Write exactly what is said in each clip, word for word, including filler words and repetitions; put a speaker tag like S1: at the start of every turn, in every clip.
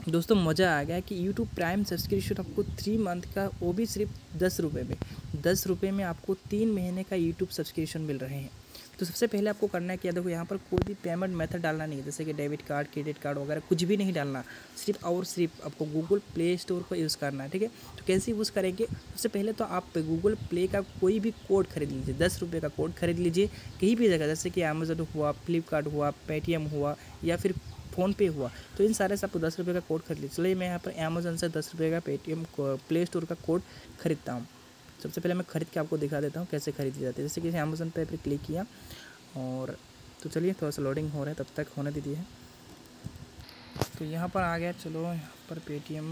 S1: दोस्तों मज़ा आ गया कि यूट्यूब प्राइम सब्सक्रिप्शन आपको थ्री मंथ का, वो भी सिर्फ दस रुपये में दस रुपये में आपको तीन महीने का यूट्यूब सब्सक्रिप्शन मिल रहे हैं। तो सबसे पहले आपको करना है क्या, देखो यहाँ पर कोई भी पेमेंट मेथड डालना नहीं है, जैसे कि डेबिट कार्ड, क्रेडिट कार्ड वगैरह कुछ भी नहीं डालना, सिर्फ और सिर्फ आपको गूगल प्ले स्टोर को यूज़ करना है। ठीक है, तो कैसे यूज़ करेंगे, सबसे पहले तो आप गूगल प्ले का कोई भी कोड खरीद लीजिए, दस रुपये का कोड खरीद लीजिए कहीं भी जगह, जैसे कि अमेजन हुआ, फ्लिपकार्ट हुआ, पेटीएम हुआ या फिर फ़ोन पे हुआ, तो इन सारे से आपको दस रुपये का कोड खरीद लीजिए। चलिए मैं यहाँ पर अमेजन से दस रुपये का पेटीएम प्ले स्टोर का कोड खरीदता हूँ। सबसे पहले मैं खरीद के आपको दिखा देता हूँ कैसे खरीदी जाती है। जैसे कि अमेजन पे पर क्लिक किया और तो चलिए थोड़ा सा लोडिंग हो रहा है, तब तक होने दीजिए। तो यहाँ पर आ गया, चलो यहाँ पर Paytm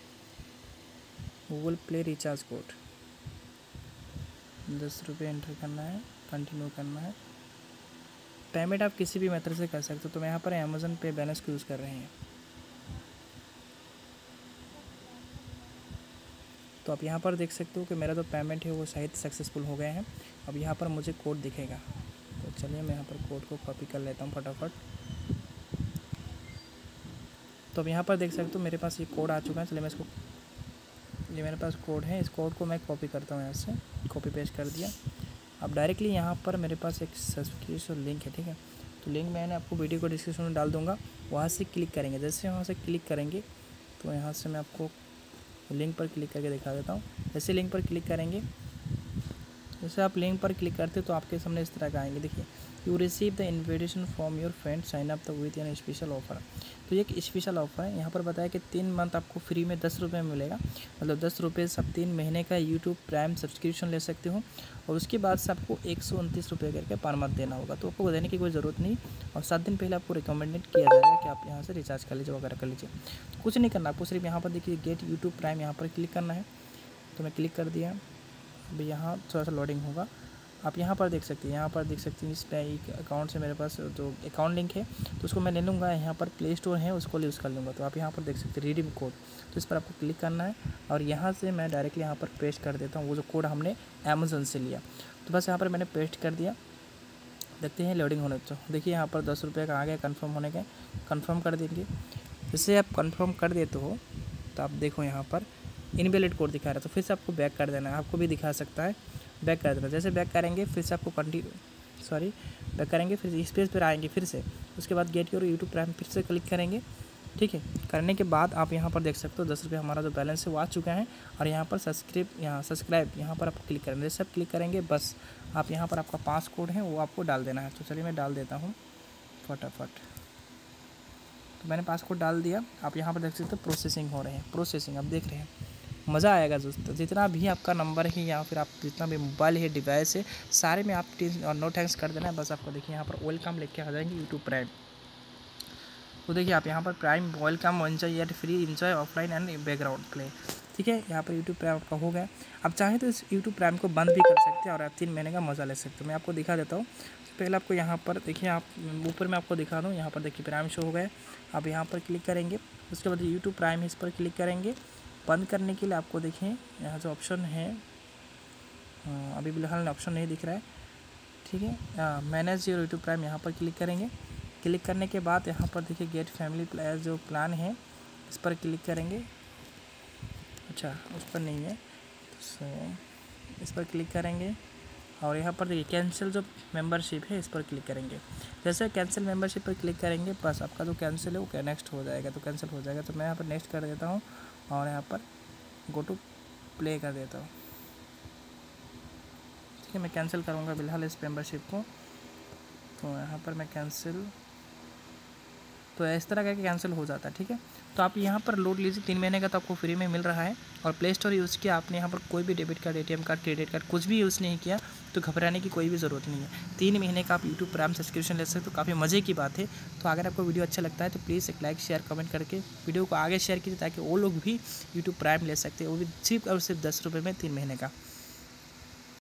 S1: Google play recharge code दस रुपये एंटर करना है, कंटिन्यू करना है। पेमेंट आप किसी भी मेथड से कर सकते हो, तो मैं यहाँ पर अमेजन पे बैलेंस को यूज़ कर रहे हैं। तो आप यहाँ पर देख सकते हो कि मेरा जो पेमेंट है वो शायद सक्सेसफुल हो गए हैं। अब यहाँ पर मुझे कोड दिखेगा, तो चलिए मैं यहाँ पर कोड को कॉपी कर लेता हूँ फटाफट। तो अब यहाँ पर देख सकते हो मेरे पास ये कोड आ चुका है। चलिए मैं इसको, ये मेरे पास कोड है, इस कोड को मैं कॉपी करता हूँ, यहाँ से कॉपी पेस्ट कर दिया। अब डायरेक्टली यहाँ पर मेरे पास एक सब्सक्रिप्शन लिंक है, ठीक है, तो लिंक मैंने आपको वीडियो को डिस्क्रिप्शन में डाल दूँगा, वहाँ से क्लिक करेंगे। जैसे वहाँ से क्लिक करेंगे तो यहाँ से मैं आपको लिंक पर क्लिक करके दिखा देता हूँ। जैसे लिंक पर क्लिक करेंगे, जैसे आप लिंक पर क्लिक करते तो आपके सामने इस तरह का आएंगे, देखिए you receive the invitation from your friend, sign up the with an special offer. तो ये एक स्पेशल ऑफर है, यहाँ पर बताया कि तीन मंथ आपको फ्री में दस रुपये में मिलेगा, मतलब दस रुपये से आप तीन महीने का यूट्यूब प्राइम सब्सक्रिप्शन ले सकते हो। और उसके बाद से आपको एक सौ उनतीस रुपये करके पर मंथ देना होगा, तो आपको देने की कोई ज़रूरत नहीं। और सात दिन पहले आपको रिकमेंडेड किया जाएगा कि आप यहाँ से रिचार्ज कर लीजिए वगैरह कर लीजिए। तो कुछ नहीं करना आपको, सिर्फ यहाँ पर देखिए गेट यूट्यूब प्राइम, यहाँ पर क्लिक करना है। तो मैं क्लिक कर दिया। अभी यहाँ थोड़ा सा लोडिंग होगा। आप यहाँ पर देख सकते हैं, यहाँ पर देख सकते हैं इस पे अकाउंट से मेरे पास जो अकाउंट लिंक है, तो उसको मैं ले लूँगा। यहाँ पर प्ले स्टोर है, उसको यूज़ कर लूँगा। तो आप यहाँ पर देख सकते हैं रिडीम कोड, तो इस पर आपको क्लिक करना है और यहाँ से मैं डायरेक्टली यहाँ पर पेस्ट कर देता हूँ वो जो कोड हमने अमेज़न से लिया। तो बस यहाँ पर मैंने पेस्ट कर दिया, देखते हैं लोडिंग होने। तो देखिए यहाँ पर दस रुपये का आ गया, कन्फर्म होने के, कन्फर्म कर देंगे। जैसे आप कन्फर्म कर देते हो तो आप देखो यहाँ पर इनवैलिड कोड दिखा रहा है, तो फिर से आपको बैक कर देना है, आपको भी दिखा सकता है, बैक कर देना। जैसे बैक करेंगे फिर से आपको कंटिन्यू सॉरी बैक करेंगे, फिर इस पेज पर आएंगे फिर से, उसके बाद गेट योर यूट्यूब प्राइम फिर से क्लिक करेंगे। ठीक है, करने के बाद आप यहाँ पर देख सकते हो दस रुपये हमारा जो बैलेंस है वो आ चुका है। और यहाँ पर सब्सक्राइब, यहाँ सब्सक्राइब यहाँ पर आप क्लिक करेंगे, जैसे आप क्लिक करेंगे बस आप यहाँ पर आपका पास कोड है वो आपको डाल देना है। तो चलिए मैं डाल देता हूँ फटाफट। तो मैंने पास कोड डाल दिया। आप यहाँ पर देख सकते हो प्रोसेसिंग हो रहे हैं, प्रोसेसिंग आप देख रहे हैं। मज़ा आएगा दोस्तों, जितना भी आपका नंबर है या फिर आप जितना भी मोबाइल है, डिवाइस है, सारे में आप नो थैंक्स कर देना है। बस आपको देखिए यहाँ पर वेलकम लिख के आ जाएंगे यूट्यूब प्राइम। तो देखिए आप यहाँ पर prime welcome enjoy at free enjoy offline and background play. ठीक है, यहाँ पर यूट्यूब प्राइम आपका हो गया। आप चाहें तो इस यूट्यूब प्राइम को बंद भी कर सकते हैं और आप तीन महीने का मज़ा ले सकते हो। मैं आपको दिखा देता हूँ। पहले आपको यहाँ पर देखिए, आप ऊपर में आपको दिखा दूँ, यहाँ पर देखिए प्राइम शो हो गए। आप यहाँ पर क्लिक करेंगे, उसके बाद यूट्यूब प्राइम इस पर क्लिक करेंगे। बंद करने के लिए आपको देखें यहाँ जो ऑप्शन है, अभी फिलहाल ऑप्शन नहीं दिख रहा है। ठीक है, मैनेज योर यूट्यूब प्राइम यहाँ पर क्लिक करेंगे। क्लिक करने के बाद यहाँ पर देखिए गेट फैमिली प्लान जो प्लान है इस पर क्लिक करेंगे। अच्छा उस पर नहीं है, सो इस पर क्लिक करेंगे और यहाँ पर देखिए कैंसिल जो मेंबरशिप है इस पर क्लिक करेंगे। जैसे कैंसिल मेंबरशिप पर क्लिक करेंगे बस आपका जो कैंसिल है वो नेक्स्ट हो जाएगा, तो कैंसिल हो जाएगा। तो मैं यहाँ पर नेक्स्ट कर देता हूँ और यहाँ पर गो टू प्ले कर देता हूँ। ठीक है, मैं कैंसिल करूँगा फिलहाल इस मेंबरशिप को। तो यहाँ पर मैं कैंसिल, तो इस तरह करके कैंसिल हो जाता है। ठीक है, तो आप यहाँ पर लोड लीजिए, तीन महीने का तो आपको फ्री में मिल रहा है। और प्ले स्टोर यूज़ किया आपने, यहाँ पर कोई भी debit card, ATM card, credit card कुछ भी यूज़ नहीं किया तो घबराने की कोई भी ज़रूरत नहीं है। तीन महीने का आप यूट्यूब प्राइम सब्सक्रिप्शन ले सकते हो, तो काफ़ी मज़े की बात है। तो अगर आपको वीडियो अच्छा लगता है तो प्लीज़ एक लाइक शेयर कमेंट करके वीडियो को आगे शेयर कीजिए, ताकि वो लोग भी यूट्यूब प्राइम ले सकते हैं, वो भी सिर्फ और सिर्फ दस रुपये में तीन महीने का।